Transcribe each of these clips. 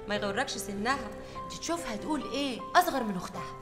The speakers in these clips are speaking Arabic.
ما يغركش سنها، دي تشوفها تقول ايه اصغر من اختها.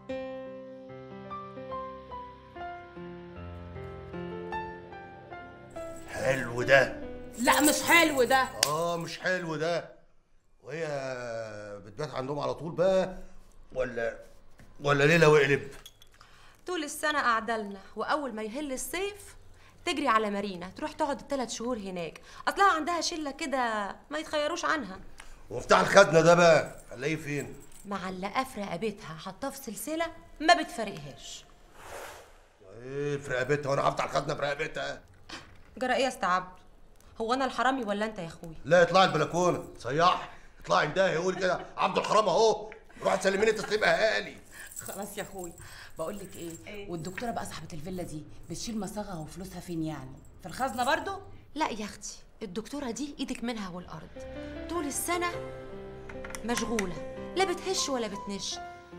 حلو ده. لا مش حلو ده. مش حلو ده. وهي بتبات عندهم على طول بقى ولا ليله وقلب؟ طول السنه قاعده لنا، واول ما يهل الصيف تجري على مارينا تروح تقعد ال3 شهور هناك. اصلها عندها شله كده ما يتخيروش عنها. ومفتاح الخزنه ده بقى هنلاقيه فين؟ معلقاه في رقبتها، حطاه في سلسله ما بتفارقهاش. ايه في رقبتها وانا هفتح الخزنه في رقبتها؟ جرى ايه يا استعبد؟ هو انا الحرامي ولا انت يا اخويا؟ لا اطلعي البلكونه صياح، اطلعي ده يقول كده عبد الحرام اهو، روح تسلميني تسليم اهالي. خلاص يا اخويا، بقول لك ايه، والدكتوره بقى صاحبه الفيلا دي بتشيل مصاغها وفلوسها فين يعني؟ في الخزنه برضو؟ لا يا اختي، الدكتوره دي ايدك منها والارض، طول السنه مشغوله، لا بتهش ولا بتنش.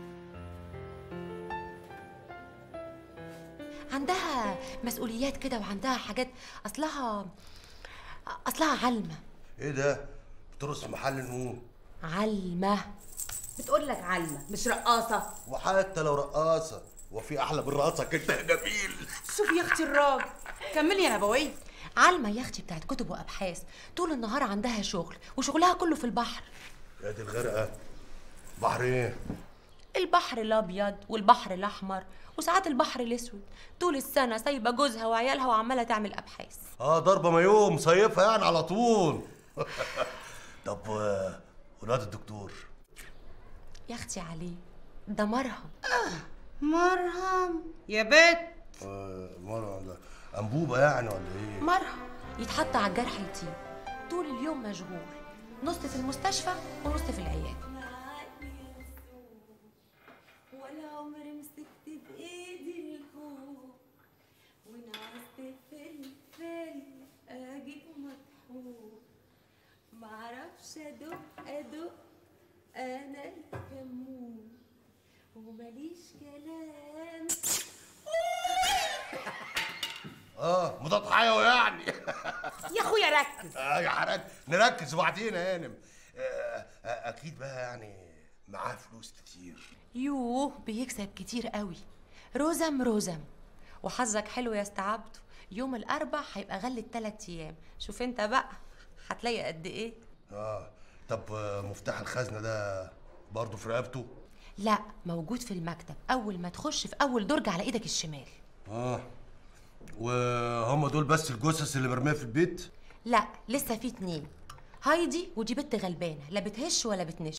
عندها مسؤوليات كده وعندها حاجات، اصلها علمه. ايه ده؟ بترقص في محل نقوم؟ علمه. بتقول لك علمه مش رقاصه. وحتى لو رقاصه، وفي احلى من رقاصك انت يا جميل. شوفي يا اختي الراجل، كملي يا نبويه. علمه يا اختي بتاعت كتب وابحاث، طول النهار عندها شغل وشغلها كله في البحر. يا دي الغرقه. بحر ايه؟ البحر الابيض والبحر الاحمر وساعات البحر الاسود، طول السنه سايبه جوزها وعيالها وعماله تعمل ابحاث. ضربه مايوه مصيفه يعني على طول. طب ولاد الدكتور؟ يا اختي عليه ده مرهم. مرهم يا بت. مرهم ده انبوبه يعني ولا ايه؟ مرهم يتحط على الجرح يطيب، طول اليوم مشغول، نص في المستشفى ونص في العياده. ولا عمري مسكت بايدي الخوف ونعست فلفل اجيب مطحون، معرفش ادق انا الكمون وماليش كلام. مضاد حيوي يعني. يا اخويا ركز. يا حراج نركز وبعدين يا هانم. اكيد بقى يعني معاه فلوس كتير. يوه بيكسب كتير قوي، رزم. وحظك حلو يا استعبده، يوم الاربع هيبقى غلة 3 ايام، شوف انت بقى هتلاقي قد ايه. طب مفتاح الخزنه ده برضه في رقبته؟ لا موجود في المكتب، اول ما تخش في اول درج على ايدك الشمال. وهم دول بس الجثث اللي مرميه في البيت؟ لا لسه في 2، هايدي ودي بنت غلبانه لا بتهش ولا بتنش.